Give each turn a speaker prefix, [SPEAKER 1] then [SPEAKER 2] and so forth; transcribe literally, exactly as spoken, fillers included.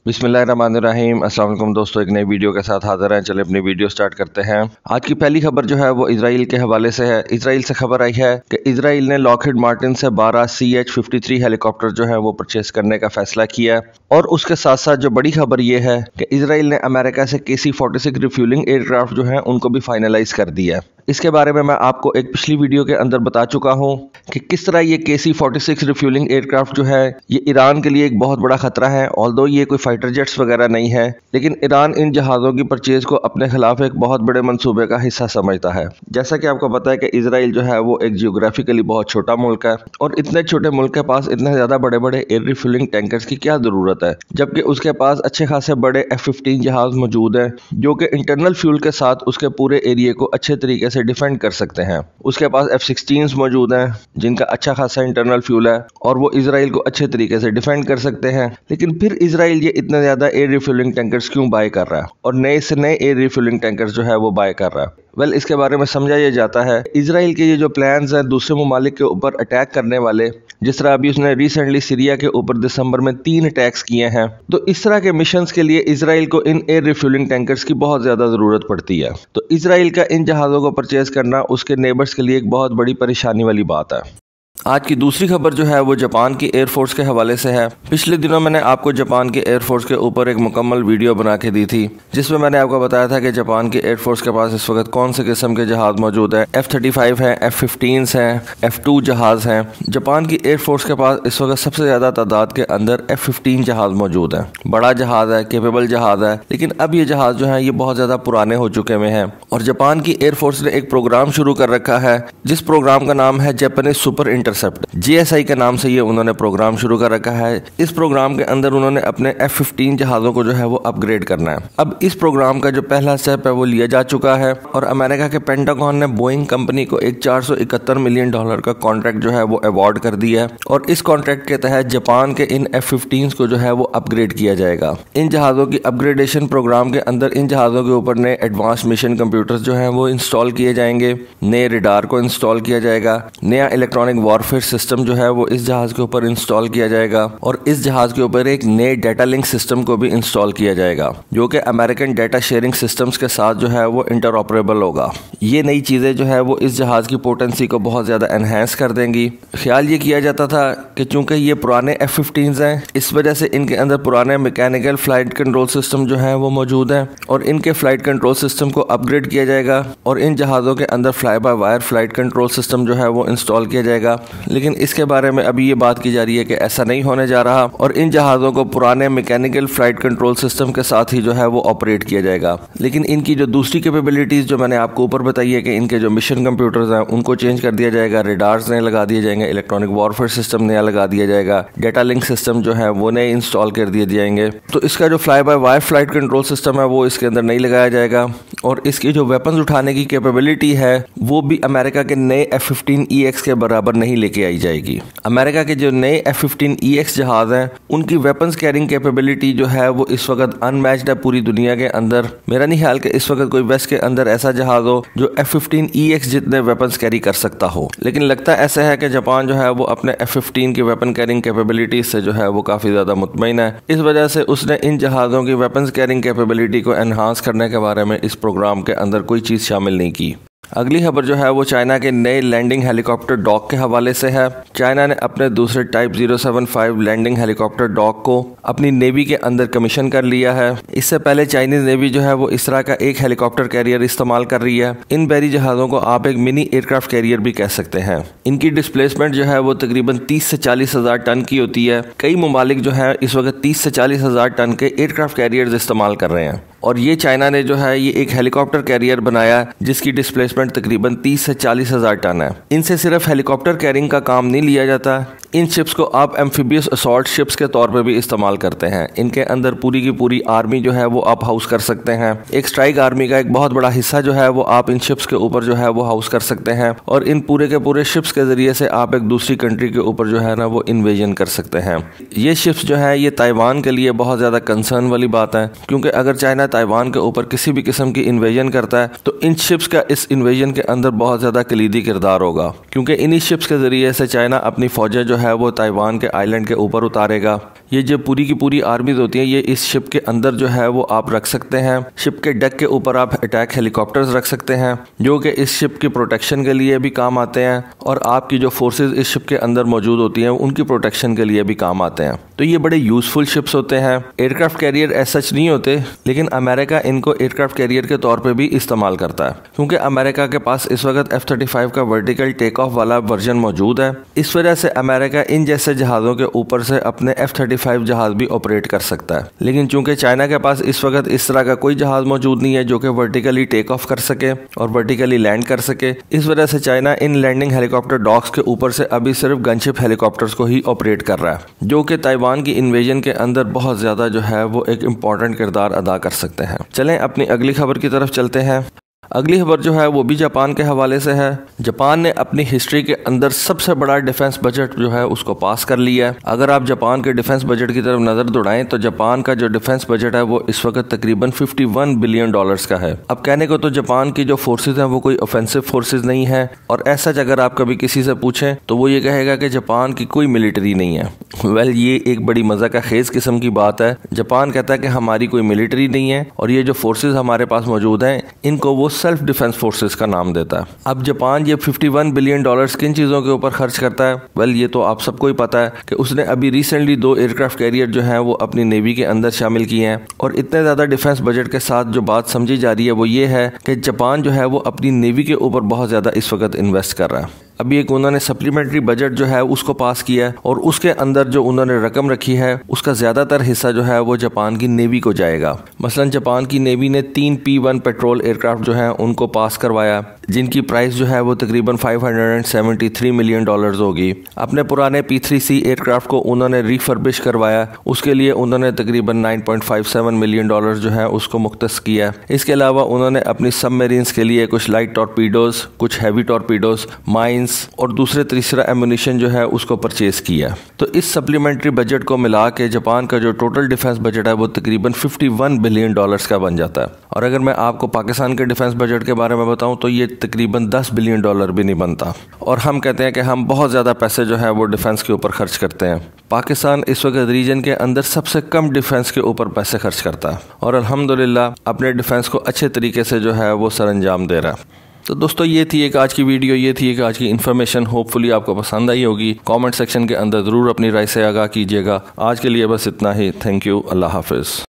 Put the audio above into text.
[SPEAKER 1] बिस्मिल्लाहिर्रहमानिर्रहीम। अस्सलाम वालेकुम दोस्तों, एक नई वीडियो के साथ हाजिर हैं। चलिए अपनी वीडियो स्टार्ट करते हैं। आज की पहली खबर जो है वो इजराइल के हवाले से है। इजराइल से खबर आई है कि इजराइल ने लॉकहीड मार्टिन से बारह C H fifty three helicopter जो है वो परचेस करने का फैसला किया। और उसके साथ साथ जो बड़ी खबर ये है कि इजराइल ने अमेरिका से K C forty six refuelling aircraft जो है उनको भी फाइनलाइज कर दिया। इसके बारे में मैं आपको एक पिछली वीडियो के अंदर बता चुका हूं कि किस तरह ये K C forty six refuelling aircraft जो है ये ईरान के लिए एक बहुत बड़ा खतरा है। ऑल्दो ये कोई फाइटर जेट्स वगैरह नहीं है, लेकिन ईरान इन जहाज़ों की परचेज को अपने खिलाफ एक बहुत बड़े मंसूबे का हिस्सा समझता है। जैसा कि आपको पता है कि इजराइल जो है वो एक जियोग्राफिकली बहुत छोटा मुल्क है और इतने छोटे मुल्क के पास इतने ज़्यादा बड़े बड़े एयर रिफ्यूलिंग टैंकर्स की क्या ज़रूरत है, जबकि उसके पास अच्छे खासे बड़े एफ फिफ्टीन जहाज़ मौजूद हैं जो कि इंटरनल फ्यूल के साथ उसके पूरे एरिए को अच्छे तरीके से डिफेंड कर सकते हैं। उसके पास एफ सिक्सटीन मौजूद हैं जिनका अच्छा खासा इंटरनल फ्यूल है और वो इजराइल को अच्छे तरीके से डिफेंड कर सकते हैं। लेकिन फिर इजराइल ये इतने ज्यादा एयर रिफ्यूलिंग टैंकर्स क्यों बाय कर रहा है और नए से नए एयर रिफ्यूलिंग टैंकर्स जो है वो बाय कर रहा है? वेल well, इसके बारे में समझा यह जाता है इजराइल के ये जो प्लान्स हैं दूसरे ममालिक के ऊपर अटैक करने वाले, जिस तरह अभी उसने रिसेंटली सीरिया के ऊपर दिसंबर में तीन अटैक्स किए हैं, तो इस तरह के मिशंस के लिए इजराइल को इन एयर रिफ्यूलिंग टैंकर्स की बहुत ज्यादा जरूरत पड़ती है। तो इजराइल का इन जहाज़ों को परचेज करना उसके नेबर्स के लिए एक बहुत बड़ी परेशानी वाली बात है। आज की दूसरी खबर जो है वो जापान की एयरफोर्स के हवाले से है। पिछले दिनों मैंने आपको जापान की एयरफोर्स के ऊपर एक मुकम्मल वीडियो बना के दी थी जिसमें मैंने आपको बताया था कि जापान की एयरफोर्स के पास इस वक्त कौन से किस्म के जहाज मौजूद है। एफ थर्टी फाइव है, एफ फिफ्टीन है, एफ टू जहाज हैं। जापान की एयरफोर्स के पास इस वक्त सबसे ज्यादा तादाद के अंदर एफ फिफ्टीन जहाज मौजूद है। बड़ा जहाज है, केपेबल जहाज है, लेकिन अब ये जहाज जो है ये बहुत ज्यादा पुराने हो चुके हुए हैं और जापान की एयरफोर्स ने एक प्रोग्राम शुरू कर रखा है जिस प्रोग्राम का नाम है Japanese super intercept. G S I के नाम से ये उन्होंने प्रोग्राम शुरू कर रखा है। इस प्रोग्राम के अंदर उन्होंने अपने एफ फिफ्टीन जहाज़ों को जो है वो अपग्रेड करना है। अब इस प्रोग्राम का जो पहला स्टेप है वो लिया जा चुका है और अमेरिका के पेंटागन ने बोइंग कंपनी को एक चार सौ इकहत्तर मिलियन डॉलर का कॉन्ट्रैक्ट जो है वो अवार्ड कर दिया है और इस कॉन्ट्रैक्ट के तहत जापान के इन एफ फिफ्टीन को जो है वो अपग्रेड किया जाएगा। इन जहाज़ों की अपग्रेडेशन प्रोग्राम के अंदर इन जहाज़ों के ऊपर नए एडवांस मिशन कंप्यूटर्स जो है वो इंस्टॉल किए जाएंगे, नए रेडार को इंस्टॉल किया जाएगा, नया इलेक्ट्रॉनिक वॉरफेयर सिस्टम जो है वो इस जहाज के ऊपर इंस्टॉल किया जाएगा और इस जहाज के ऊपर एक नए डेटा लिंक सिस्टम को भी इंस्टॉल किया जाएगा जो कि अमेरिकन डेटा शेयरिंग सिस्टम्स के साथ जो है वो इंटरऑपरेबल होगा। ये नई चीजें जो है वो इस जहाज की पोटेंसी को बहुत ज्यादा एनहेंस कर देंगी। ख्याल ये किया जाता था कि चूंकि ये पुराने एफ फिफ्टीन हैं इस वजह से इनके अंदर पुराने मैकेनिकल फ्लाइट कंट्रोल सिस्टम जो है वो मौजूद है और इनके फ्लाइट कंट्रोल सिस्टम को अपग्रेड किया जाएगा और इन जहाजों के अंदर fly by wire flight control system जो है वो इंस्टॉल किया जाएगा। लेकिन इसके बारे में अभी ये बात की जा रही है कि ऐसा नहीं होने जा रहा और इन जहाज़ों को पुराने मैकेनिकल फ्लाइट कंट्रोल सिस्टम के साथ ही जो है वो ऑपरेट किया जाएगा। लेकिन इनकी जो दूसरी कैपेबिलिटीज जो मैंने आपको ऊपर बताई है कि इनके जो मिशन कंप्यूटर्स हैं उनको चेंज कर दिया जाएगा, रेडार्स नए लगा दिए जाएंगे, इलेक्ट्रॉनिक वॉरफेयर सिस्टम नया लगा दिया जाएगा, डेटा लिंक सिस्टम जो है वो नए इंस्टॉल कर दिए जाएंगे। तो इसका जो fly by wire flight control system है वो इसके अंदर नहीं लगाया जाएगा और इसकी जो वेपन्स उठाने की कैपेबिलिटी है वो भी अमेरिका के नए एफ फिफ्टीन ई एक्स के बराबर नहीं लेके आई जाएगी। अमेरिका के जो नए एफ फिफ्टीन ई एक्स जहाज हैं उनकी वेपन्स कैरिंग कैपेबिलिटी जो है वो इस वक्त अनमैच्ड है पूरी दुनिया के अंदर। मेरा नहीं ख्याल कि इस वक्त कोई वेस्ट के अंदर ऐसा जहाज हो जो एफ फिफ्टीन ई एक्स जितने वेपन्स कैरी कर सकता हो। लेकिन लगता ऐसा है कि जापान जो है वो अपने एफ फिफ्टीन की वेपन कैरिंग कैपेबिलिटी से जो है वो काफी ज्यादा मुतमईन है। इस वजह से उसने इन जहाजों की वेपन्स कैरिंग कैपेबिलिटी को एनहांस करने के बारे में इस प्रोग्राम के अंदर कोई चीज शामिल नहीं की। अगली खबर जो है वो चाइना के नए लैंडिंग हेलीकॉप्टर डॉग के हवाले से है। चाइना ने अपने दूसरे type zero seven five landing helicopter dock को अपनी नेवी के अंदर कमीशन कर लिया है। इससे पहले चाइनीज नेवी जो है वो इस तरह का एक हेलीकॉप्टर कैरियर इस्तेमाल कर रही है। इन बहरी जहाज़ों को आप एक मिनी एयरक्राफ्ट कैरियर भी कह सकते हैं। इनकी डिस्प्लेसमेंट जो है वो तकरीबन तीस से चालीस हजार टन की होती है। कई ममालिक जो है इस वक्त तीस से चालीस हजार टन के एयरक्राफ्ट कैरियर्स इस्तेमाल कर रहे हैं और ये चाइना ने जो है ये एक हेलीकॉप्टर कैरियर बनाया जिसकी डिस्प्लेसमेंट तकरीबन तीस से चालीस हजार टन है। इनसे सिर्फ हेलीकॉप्टर कैरिंग का काम नहीं लिया जाता, इन शिप्स को आप एम्फीबियस असॉल्ट शिप्स के तौर पे भी इस्तेमाल करते हैं। इनके अंदर पूरी की पूरी आर्मी जो है वो आप हाउस कर सकते हैं। एक स्ट्राइक आर्मी का एक बहुत बड़ा हिस्सा जो है वो आप इन शिप्स के ऊपर जो है वो हाउस कर सकते हैं और इन पूरे के पूरे शिप्स के जरिए से आप एक दूसरी कंट्री के ऊपर जो है ना वो इन्वेजन कर सकते हैं। ये शिप्स जो है ये ताइवान के लिए बहुत ज्यादा कंसर्न वाली बात है क्योंकि अगर चाइना ताइवान के ऊपर किसी भी किस्म की इन्वेजन करता है तो इन शिप्स का इस इन्वेजन के अंदर बहुत ज्यादा कलीदी किरदार होगा क्योंकि इन्हीं शिप्स के जरिए से चाइना अपनी फौजें जो है वो ताइवान के आइलैंड के ऊपर उतारेगा। ये जो पूरी की पूरी आर्मीज होती हैं ये इस शिप के अंदर जो है वो आप रख सकते हैं। शिप के डेक के ऊपर आप अटैक हेलीकॉप्टर्स रख सकते हैं जो कि इस शिप की प्रोटेक्शन के लिए भी काम आते हैं और आपकी जो फोर्सेज इस शिप के अंदर मौजूद होती हैं उनकी प्रोटेक्शन के लिए भी काम आते हैं। तो ये बड़े यूजफुल शिप्स होते हैं। एयरक्राफ्ट कैरियर एज सच नहीं होते, लेकिन अमेरिका इनको एयरक्राफ्ट कैरियर के तौर पे भी इस्तेमाल करता है क्योंकि अमेरिका के पास इस वक्त एफ थर्टी फाइव का वर्टिकल टेक ऑफ वाला वर्जन मौजूद है। इस वजह से अमेरिका इन जैसे जहाज़ों के ऊपर से अपने एफ थर्टी फाइव जहाज भी ऑपरेट कर सकता है। लेकिन चूंकि चाइना के पास इस वक्त इस तरह का कोई जहाज मौजूद नहीं है जो कि वर्टिकली टेक ऑफ कर सके और वर्टिकली लैंड कर सके, इस वजह से चाइना इन लैंडिंग हेलीकॉप्टर डॉक्स के ऊपर से अभी सिर्फ गनशिप हेलीकॉप्टर्स को ही ऑपरेट कर रहा है, जो कि ताइवान की इन्वेजन के अंदर बहुत ज्यादा जो है वो एक इम्पॉर्टेंट किरदार अदा कर सकते हैं। चलें अपनी अगली खबर की तरफ चलते हैं। अगली खबर जो है वो भी जापान के हवाले से है। जापान ने अपनी हिस्ट्री के अंदर सबसे बड़ा डिफेंस बजट जो है उसको पास कर लिया है। अगर आप जापान के डिफेंस बजट की तरफ नजर दौड़ाएं तो जापान का जो डिफेंस बजट है वो इस वक्त तकरीबन इक्यावन बिलियन डॉलर्स का है। अब कहने को तो जापान की जो फोर्सेज हैं वो कोई ऑफेंसिव फोर्सेज नहीं है, और ऐसा अगर आप कभी किसी से पूछें तो वो ये कहेगा कि जापान की कोई मिलिट्री नहीं है। वेल well, ये एक बड़ी मजा का खेज किस्म की बात है। जापान कहता है कि हमारी कोई मिलिट्री नहीं है और ये जो फोर्सेज हमारे पास मौजूद हैं इनको वो सेल्फ डिफेंस फोर्सेस का नाम देता है। अब जापान ये इक्यावन बिलियन डॉलर्स किन चीजों के ऊपर खर्च करता है? वेल well, ये तो आप सबको ही पता है कि उसने अभी रिसेंटली दो एयरक्राफ्ट कैरियर जो हैं वो अपनी नेवी के अंदर शामिल किए हैं। और इतने ज्यादा डिफेंस बजट के साथ जो बात समझी जा रही है वो ये है कि जापान जो है वो अपनी नेवी के ऊपर बहुत ज्यादा इस वक्त इन्वेस्ट कर रहा है। अभी एक उन्होंने सप्लीमेंट्री बजट जो है उसको पास किया है और उसके अंदर जो उन्होंने रकम रखी है उसका ज्यादातर हिस्सा जो है वो जापान की नेवी को जाएगा। मसलन जापान की नेवी ने तीन पी वन पेट्रोल एयरक्राफ्ट जो है उनको पास करवाया, जिनकी प्राइस जो है वो तकरीबन पाँच सौ तिहत्तर मिलियन डॉलर्स होगी। अपने पुराने पी थ्री सी एयरक्राफ्ट को उन्होंने रिफर्बिश करवाया, उसके लिए उन्होंने तकरीबन नौ पॉइंट पाँच सात मिलियन डॉलर्स जो है उसको मुख्तस किया। इसके अलावा उन्होंने अपनी सबमरीन्स के लिए कुछ लाइट टॉर्पीडोज, कुछ हैवी टॉर्पीडोज, माइंस और दूसरे तीसरा एम्यूनिशन जो है उसको परचेज किया। तो इस सप्लीमेंट्री बजट को मिला के जापान का जो टोटल डिफेंस बजट है वो तकरीबन इक्यावन बिलियन डॉलर्स का बन जाता है। और अगर मैं आपको पाकिस्तान के डिफेंस बजट के बारे में बताऊं तो ये तकरीबन दस बिलियन डॉलर भी नहीं बनता, और हम कहते हैं कि हम बहुत ज़्यादा पैसे जो है वो डिफेंस के ऊपर खर्च करते हैं। पाकिस्तान इस वक्त रीजन के अंदर सबसे कम डिफेंस के ऊपर पैसे खर्च करता है और अल्हम्दुलिल्लाह अपने डिफेंस को अच्छे तरीके से जो है वो सर अंजाम दे रहा है। तो दोस्तों ये थी एक आज की वीडियो, ये थी एक आज की इन्फॉर्मेशन। होपफुली आपको पसंद आई होगी। कमेंट सेक्शन के अंदर ज़रूर अपनी राय से आगाह कीजिएगा। आज के लिए बस इतना ही। Thank you. अल्लाह हाफिज़।